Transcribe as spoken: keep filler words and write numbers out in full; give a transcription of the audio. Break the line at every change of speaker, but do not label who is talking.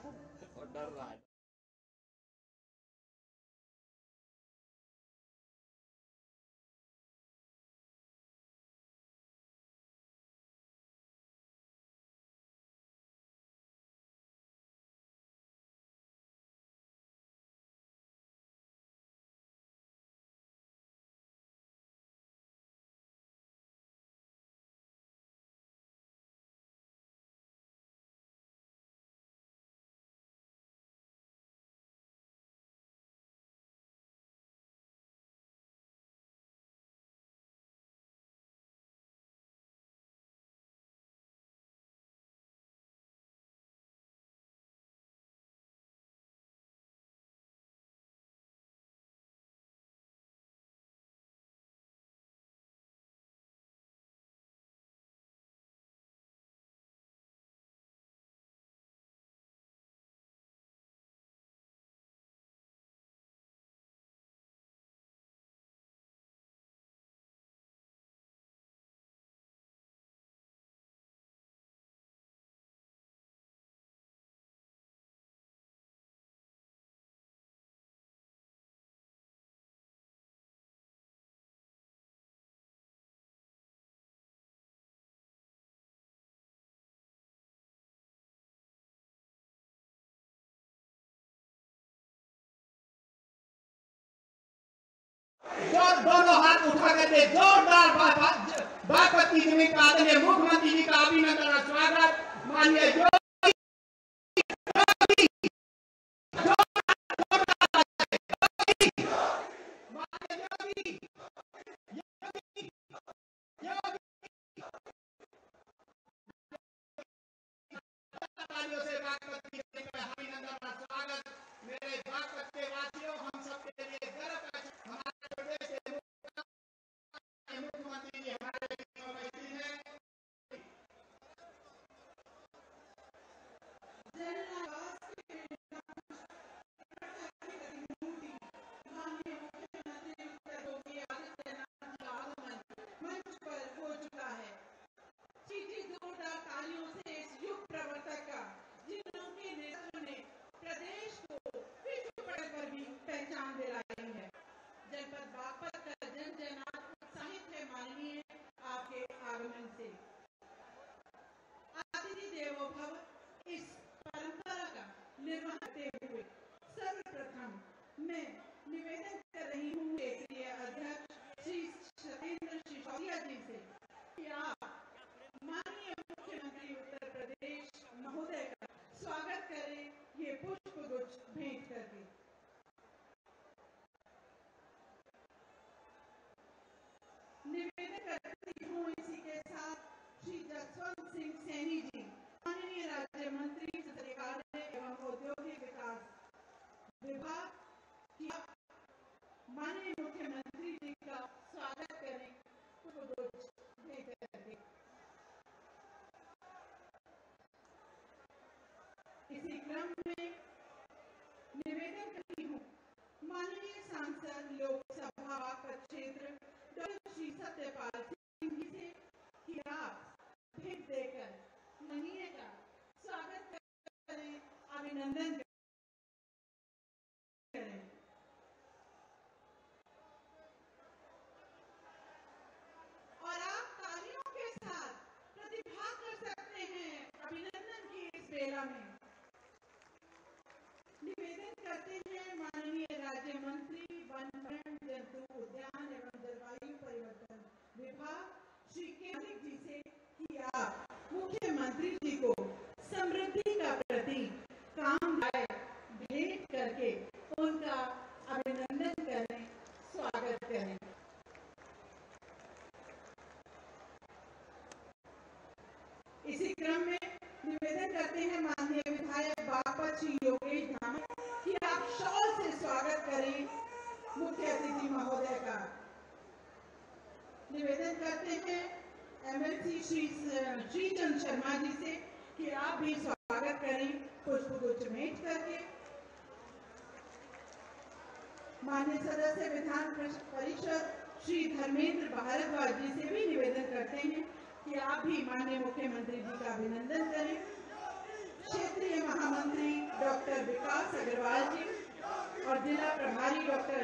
और डर रहा है।
जोर दोनों हाथ उठा करके जोरदार बागपत जी में आदरणीय मुख्यमंत्री जी का अभिनंदन और स्वागत। माननीय जो से बागपत जी का अभिनंदन और स्वागत। मेरे बागपत के वासियों, हम सबके लिए गर्व का हमारे प्रदेश के मुख्यमंत्री जी हमारे लिए उपस्थित हैं। मंच पर हो चुका है। सीधी जोरदार तालियों से इस युग प्रवर्तक का, जिनके नेतृत्व ने प्रदेश को विश्व पटल पर भी पहचान दिलाई है। जनपद बागपत का जन जनार्दन उत्साहित है माननीय आपके आगमन से। अतिथि देवो भव इस परंपरा का निर्वहन करते हुए सर्वप्रथम मैं निवेदन कर रही हूँ क्षेत्रीय अध्यक्ष श्री सत्येंद्र सिसोदिया जी से कि आप माननीय मुख्यमंत्री उत्तर प्रदेश महोदय का स्वागत करें, ये पुष्प गुच्छ भेंट करके। निवेदन करती हूँ इसी के साथ श्री जसवंत सिंह सैनी जी, माननीय राज्य मंत्री संसदीय कार्य एवं औद्योगिक विकास विभाग की, माननीय मुख्यमंत्री जी का स्वागत करें पुष्प गुच्छ भेंट करके। इसी क्रम में निवेदन करती हूँ माननीय सांसद लोकसभा बागपत क्षेत्र डॉक्टर श्री सत्यपाल सिंह जी से कि आप भेंट देकर माननीय का स्वागत करें, अभिनंदन करें। और आप तालियों के साथ प्रतिभाग कर सकते हैं अभिनंदन की इस बेला में। निवेदन करते हैं माननीय राज्य मंत्री वन जंतु उद्यान एवं जलवायु परिवर्तन विभाग श्री केंद्रिक जी से कि आप मुख्यमंत्री जी को समृद्धि का प्रतीक काम भेंट करके उनका अभिनंदन करें, स्वागत करें। इसी क्रम में निवेदन करते हैं माननीय विधायक बागपत श्री योगेश धामी कि आप शॉल से स्वागत करें मुख्य अतिथि महोदय का। निवेदन करते हैं एमएलसी श्री श्रीचंद शर्मा जी से कि आप भी स्वागत करें पुष्प गुच्छ भेंट करके। माननीय सदस्य विधान परिषद श्री धर्मेंद्र भारद्वाज जी से भी निवेदन करते हैं कि आप भी माननीय मुख्यमंत्री जी का अभिनंदन करें। क्षेत्रीय महामंत्री डॉक्टर विकास अग्रवाल जी और जिला प्रभारी डॉक्टर